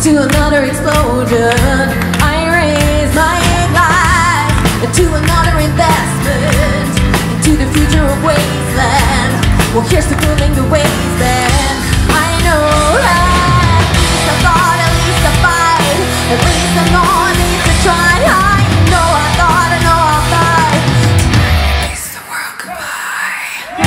to another explosion. I raise my glass to another investment into the future of wasteland. Well, here's to filling the wasteland. I know that at least I thought, at least I fight, at least I know I need to try. I know I thought, I know I fight. Tonight is the world goodbye.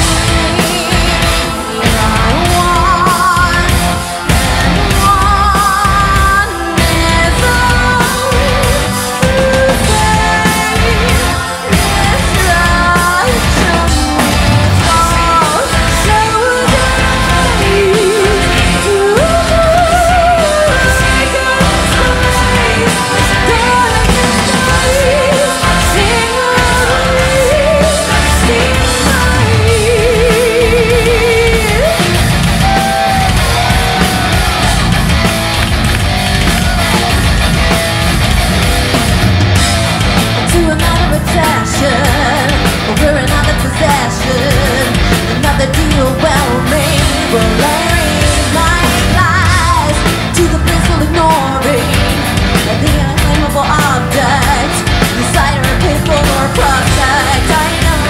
We're another possession, another deal well made. Well, I raise my glass to the blissful ignoring the unaimable object inside our people or project. I know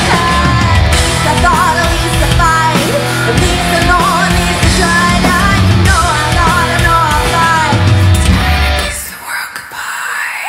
at least I thought, at least I fight, at least I know, at least I tried. I know I thought, I know I fight. Tonight is the world goodbye.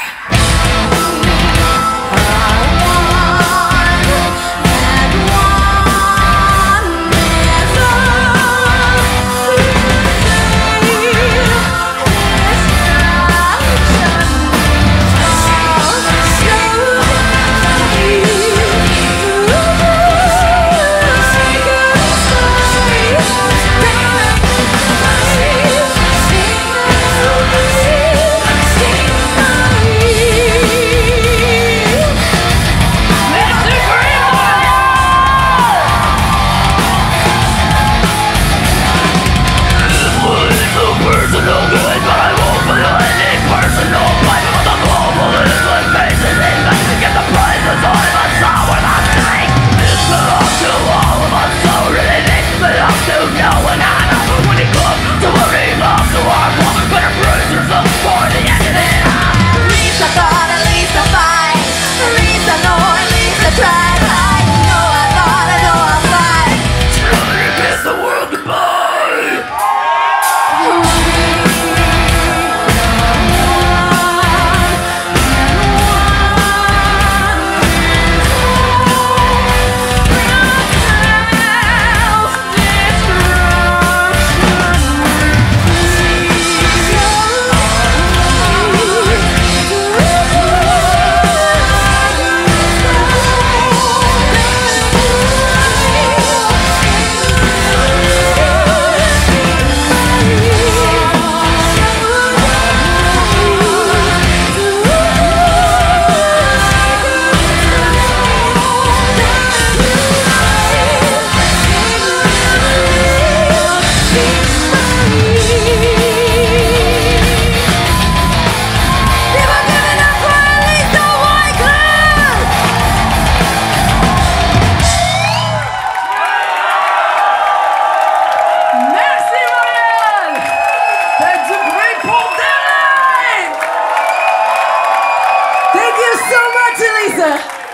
Thank you so much, Elisa.